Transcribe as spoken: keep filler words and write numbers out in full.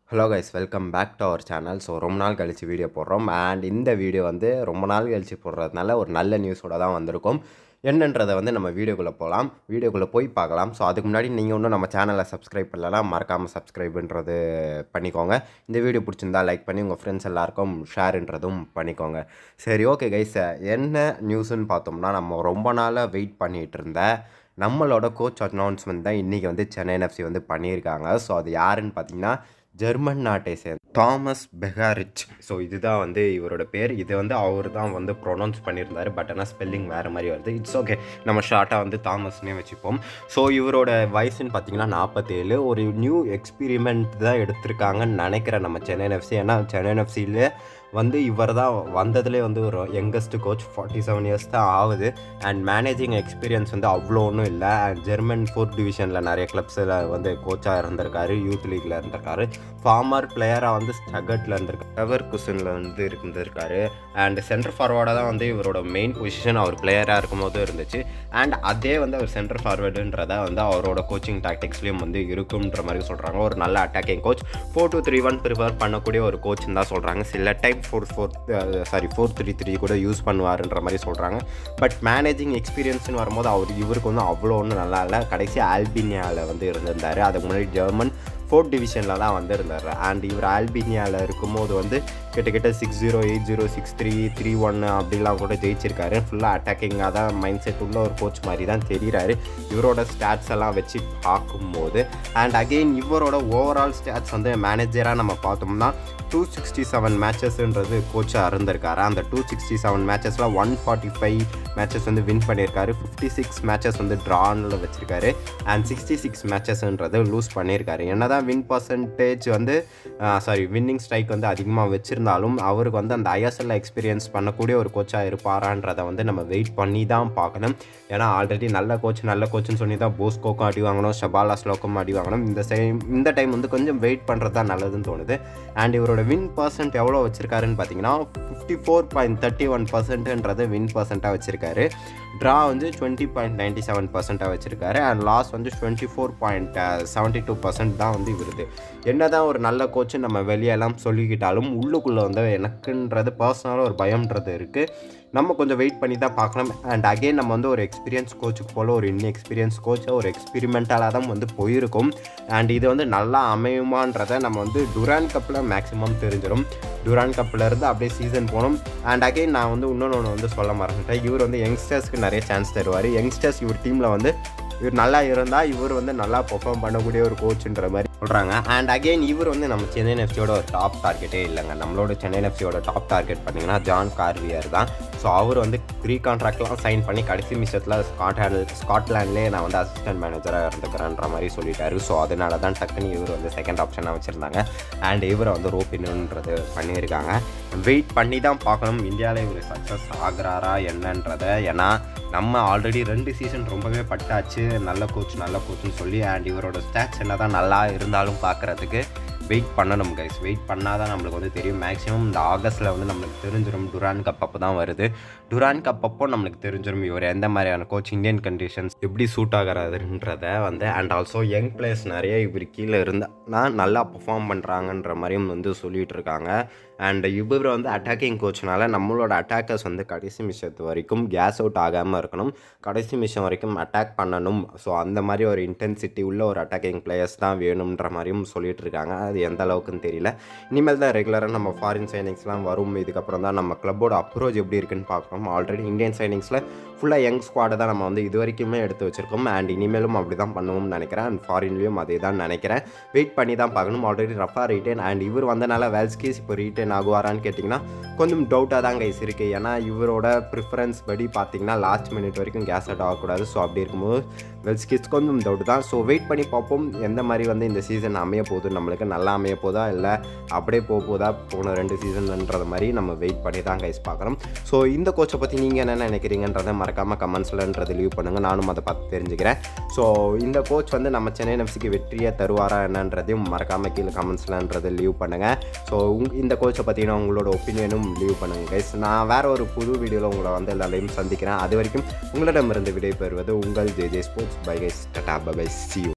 Hello guys, welcome back to our channel. So ரொம்ப நாள் கழிச்சு வீடியோ போடுறோம் and இந்த வீடியோ வந்து ரொம்ப நாள் கழிச்சு போடுறதுனால ஒரு நல்ல நியூஸோட தான் வந்திருக்கும். என்னன்றதை வந்து நம்ம வீடியோக்குள்ளே போகலாம், வீடியோக்குள்ளே போய் பார்க்கலாம். ஸோ அதுக்கு முன்னாடி நீங்கள் இன்னும் நம்ம சேனலை சப்ஸ்கிரைப் பண்ணலாம், மறக்காமல் சப்ஸ்கிரைப்ன்றது பண்ணிக்கோங்க. இந்த வீடியோ பிடிச்சிருந்தா லைக் பண்ணி உங்கள் ஃப்ரெண்ட்ஸ் எல்லாருக்கும் ஷேர்ன்றதும் பண்ணிக்கோங்க. சரி, ஓகே கைஸ், என்ன நியூஸ்ன்னு பார்த்தோம்னா நம்ம ரொம்ப நாளாக வெயிட் பண்ணிகிட்டு இருந்த நம்மளோட கோச் அனௌன்ஸ்மெண்ட் தான் இன்றைக்கி வந்து சென்னை எஃப்சி வந்து பண்ணியிருக்காங்க. ஸோ அது யாருன்னு பார்த்தீங்கன்னா ஜெர்மன் நாட்டை சேர்ந்த தாமஸ் பெகாரிச். ஸோ இதுதான் வந்து இவரோட பேர். இது வந்து அவர் தான் வந்து ப்ரொனவுன்ஸ் பண்ணியிருந்தார், பட் ஆனால் ஸ்பெல்லிங் வேறு மாதிரி வருது. இட்ஸ் ஓகே, நம்ம ஷார்ட்டாக வந்து தாமஸ்னே வச்சுப்போம். ஸோ இவரோட வயசுன்னு பார்த்தீங்கன்னா நாற்பத்தேழு. ஒரு நியூ எக்ஸ்பீரிமெண்ட் தான் எடுத்திருக்காங்கன்னு நினைக்கிறேன் நம்ம சென்னை எஃப்சி. ஏன்னா சென்னை எஃப்சியில் வந்து இவர் தான் வந்ததுலேயே வந்து ஒரு youngest coach, forty seven years தான் ஆகுது. அண்ட் மேனேஜிங் எக்ஸ்பீரியன்ஸ் வந்து அவ்வளோ ஒன்றும் இல்லை. அண்ட் ஜெர்மன் ஃபோர்த் டிவிஷனில் நிறைய கிளப்ஸில் வந்து கோச்சாக இருந்திருக்காரு, யூத் லீக்கில் இருந்திருக்காரு. ஃபார்மர் பிளேயராக வந்து ஸ்டகட்டில் இருந்திருக்காரு, எவர் குசனில் வந்து இருந்திருக்காரு. அண்ட் சென்டர் ஃபார்வர்டாக தான் வந்து இவரோட மெயின் பொசிஷன் அவர் பிளேயராக இருக்கும் போது இருந்துச்சு. அண்ட் அதே வந்து அவர் சென்டர் ஃபார்வர்டுன்றதை வந்து அவரோட கோச்சிங் டாக்டிக்ஸ்லேயும் வந்து இருக்குன்ற மாதிரி சொல்கிறாங்க. ஒரு நல்ல attacking coach, four two three one prefer பண்ணக்கூடிய ஒரு கோச்னு தான் சொல்கிறாங்க. சில time four four sorry four three three கூட யூஸ் பண்ணுவாருன்ற மாதிரி சொல்கிறாங்க. பட் மேனேஜிங் எக்ஸ்பீரியன்ஸ்னு வரும்போது அவர் இவருக்கு வந்து அவ்வளோ ஒன்றும் நல்லா இல்லை. கடைசி ஆல்பீனியாவில் வந்து இருந்திருந்தார். அதுக்கு முன்னாடி ஜெர்மன் ஃபோர்த் டிவிஷனில் தான் வந்து இருந்தார். அண்ட் இவர் ஆல்பீனியாவில் இருக்கும்போது வந்து கிட்டத்தட்ட six zero eight zero six three three ஒன்று அப்படிலாம் கூட ஜெயிச்சிருக்காரு. ஃபுல்லாக அட்டாக்கிங்காக தான் மைண்ட் செட் உள்ள ஒரு கோச் மாதிரி தான் தெரிகிறாரு இவரோட ஸ்டாட்ஸ் எல்லாம் வச்சு பார்க்கும்போது. அண்ட் அகெயின் இவரோட ஓவரால் ஸ்டாட்ஸ் வந்து மேனேஜராக நம்ம பார்த்தோம்னா டூ சிக்ஸ்டி செவன் மேட்சஸ்ன்றது கோச்சாக இருந்திருக்காரு. அந்த டூ சிக்ஸ்டி செவன் மேட்சஸில் ஒன் ஃபார்ட்டி ஃபைவ் மேட்சஸ் வந்து வின் பண்ணியிருக்காரு. ஃபிஃப்டி சிக்ஸ் மேட்சஸ் வந்து ட்ரானில் வச்சுருக்காரு. அண்ட் சிக்ஸ்டி சிக்ஸ் மேட்சஸ்ன்றது லூஸ் பண்ணியிருக்காரு. என்ன தான் வின் பர்சன்டேஜ் வந்து சாரி வின்னிங் ஸ்ட்ரைக் வந்து அதிகமாக வச்சுருந்தாலும் அவருக்கு வந்து அந்த ஐஎஸ்எல் எக்ஸ்பீரியன்ஸ் பண்ணக்கூடிய ஒரு கோச்சாக இருப்பாரான்றதை வந்து நம்ம வெயிட் பண்ணி தான் பார்க்கணும். ஏன்னா ஆல்ரெடி நல்ல கோச் நல்ல கோச்சுன்னு சொல்லி தான் போஸ்கோக்கும் அடி வாங்கணும், ஷபாலா ஸ்லோக்கும் அடி வாங்கணும். இந்த டைம் இந்த டைம் வந்து கொஞ்சம் வெயிட் பண்ணுறது தான் நல்லதுன்னு தோணுது. அண்ட் இவரோட வின் பர்சன்ட் எவ்வளோ வச்சுருக்காருன்னு பார்த்தீங்கன்னா fifty four point thirty one பர்சன்ட்ன்றது வின் பர்சன்ட்டாக வச்சுருக்காரு. ட்ரா வந்து டுவெண்ட்டி பாயிண்ட் நைன்ட்டி செவன் பர்சன்ட்டாக வச்சுருக்காரு. அண்ட் லாஸ் வந்து twenty four point seventy two percent தான் வந்து வருது. என்ன தான் ஒரு நல்ல கோச்சு நம்ம வெளியெல்லாம் சொல்லிக்கிட்டாலும் உள்ளுக்குள்ளே வந்து எனக்குன்றது பர்சனலாக ஒரு பயம்ன்றது இருக்குது. நம்ம கொஞ்சம் வெயிட் பண்ணி தான் பார்க்கணும். அண்ட் அகெயின் நம்ம வந்து ஒரு எக்ஸ்பீரியன்ஸ் கோச்சுக்கு போல் ஒரு இன்னும் எக்ஸ்பீரியன்ஸ் கோச்சை ஒரு எக்ஸ்பெரிமெண்டலாக தான் வந்து போயிருக்கும். அண்ட் இது வந்து நல்லா அமையுமான்றதை நம்ம வந்து டுரான் கப்பில் மேக்ஸிமம் தெரிஞ்சிடும். டுரான் கப்பில் இருந்து அப்படியே சீசன் போகணும். அண்ட் அகெயின் நான் வந்து இன்னொன்று ஒன்று வந்து சொல்ல மறந்துட்டேன். இவர் வந்து யங்ஸ்டர்ஸ்க்கு நிறைய சான்ஸ் தருவார். யங்ஸ்டர்ஸ் இவர் டீமில் வந்து இவர் நல்லா இருந்தால் இவர் வந்து நல்லா பெர்ஃபார்ம் பண்ணக்கூடிய ஒரு கோச்சுன்ற மாதிரி சொல்கிறாங்க. அண்ட் அகெயின் இவர் வந்து நம்ம சென்னை எஃப்சியோட ஒரு டாப் டார்கெட்டே இல்லைங்க. நம்மளோட சென்னை எஃப்சியோட டாப் டார்கெட் பார்த்தீங்கன்னா ஜான் கார்வியர் தான். ஸோ அவர் வந்து ப்ரீ கான்ட்ராக்ட்லாம் சைன் பண்ணி கடைசி நிமிஷத்தில் ஸ்காட்லாண்ட் ஸ்காட்லாண்ட்லேயே நான் வந்து அசிஸ்டன்ட் மேனேஜராக இருந்துக்கிறேன்ற மாதிரி சொல்லிட்டாரு. ஸோ அதனால தான் டக்குன்னு இவர் வந்து செகண்ட் ஆப்ஷனாக வச்சுருந்தாங்க. அண்ட் இவரை வந்து ரோப்பின்னுன்றது பண்ணியிருக்காங்க. வெயிட் பண்ணி தான் பார்க்கணும் இந்தியாவில் இவர் சக்ஸஸ் ஆகிறாரா என்னன்றதை. ஏன்னா நம்ம ஆல்ரெடி ரெண்டு சீசன் ரொம்பவே பட்டாச்சு நல்ல கோச் நல்ல கோச்சுன்னு சொல்லி. அண்ட் இவரோட ஸ்டாட்ஸ் என்ன தான் நல்லா இருந்தாலும் பார்க்குறதுக்கு வெயிட் பண்ணணும் கைஸ். வெயிட் பண்ணால் தான் நம்மளுக்கு வந்து தெரியும். மேக்ஸிமம் இந்த ஆகஸ்ட்டில் வந்து நம்மளுக்கு தெரிஞ்சிடும். டுரான் கப் அப்போ தான் வருது. டுரான் கப் அப்போ நம்மளுக்கு தெரிஞ்சிடும் இவர் எந்த மாதிரியான கோச், இந்தியன் கண்டிஷன்ஸ் எப்படி சூட் ஆகிறாருன்றதை வந்து. அண்ட் ஆல்சோ யங் பிளேயர்ஸ் நிறைய இவர் கீழே இருந்தால் நல்லா பர்ஃபார்ம் பண்ணுறாங்கன்ற மாதிரியும் வந்து சொல்லிகிட்டு இருக்காங்க. அண்ட் இவர் வந்து அட்டாக்கிங் கோச்னால நம்மளோட அட்டாக்கர்ஸ் வந்து கடைசி மிஷத்து வரைக்கும் கேஸ் அவுட் ஆகாமல் இருக்கணும், கடைசி மிஷம் வரைக்கும் அட்டாக் பண்ணணும். ஸோ அந்த மாதிரி ஒரு இன்டென்சிட்டி உள்ள ஒரு அட்டாக்கிங் பிளேயர்ஸ் தான் வேணுன்ற மாதிரியும் சொல்லிட்டு இருக்காங்க. அது எந்த அளவுக்குன்னு தெரியல. இனிமேல் தான் ரெகுலராக நம்ம ஃபாரின் சைனிங்ஸ்லாம் வரும். இதுக்கப்புறம் தான் நம்ம கிளப்போட அப்ரோச் எப்படி இருக்குன்னு பார்க்கணும். ஆல்ரெடி இந்தியன் சைனிங்ஸில் ஃபுல்லாக யங் ஸ்குவாடை தான் நம்ம வந்து இது வரைக்குமே எடுத்து வச்சுருக்கோம். அண்ட் இனிமேலும் அப்படி தான் பண்ணுவோம்னு நினைக்கிறேன். அண்ட் ஃபாரின்லேயும் அதே தான் நினைக்கிறேன். வெயிட் பண்ணி தான் பார்க்கணும். Already Rafah retain. அண்ட் இவர் வந்தனால வேல்ஸ்கீஸ் இப்போ ரீட்டைன் ஆகுவாரான்னு கேட்டிங்கன்னா கொஞ்சம் டவுட்டாக தான் கைஸ் இருக்குது. ஏன்னா இவரோட ப்ரிஃபரன்ஸ் படி பார்த்திங்கன்னா லாஸ்ட் மினிட் வரைக்கும் கேஸ் அவுட் ஆகக்கூடாது. ஸோ அப்படி இருக்கும்போது வெல்ஸ்கீஸ் கொஞ்சம் டவுட் தான். ஸோ வெயிட் பண்ணி பார்ப்போம் எந்த மாதிரி வந்து இந்த சீசன் அமைய போகுது, நம்மளுக்கு நல்லா அமைய போதா இல்லை அப்படியே போக போதா போன ரெண்டு சீசன்ன்றது மாதிரி நம்ம வெயிட் பண்ணி தான் கைஸ் பார்க்குறோம். ஸோ இந்த கோச்சை பற்றி நீங்கள் என்ன நினைக்கிறீங்கன்றதை மறக்காமல் கமெண்ட்ஸ்லன்றது லீவ் பண்ணுங்கள், நானும் அதை பார்த்து தெரிஞ்சுக்கிறேன். ஸோ இந்த கோச் வந்து நம்ம சென்னை எஃப்சிக்கு வெற்றியை தருவாரா என்னன்றதையும் மறக்காமல் கீழே கமெண்ட்ஸ்லன்றது லீவ் பண்ணுங்கள். ஸோ இந்த கோச்சை பற்றினா உங்களோட ஒப்பீனியனும் லீவ் பண்ணுங்கள் கைஸ். நான் வேறு ஒரு புது வீடியோவில் உங்களை வந்து எல்லாரையும் சந்திக்கிறேன். அது வரைக்கும் உங்களிடமிருந்து விடை பெறுவது உங்கள் J J sports. Bye guys, tata bye bye, see you.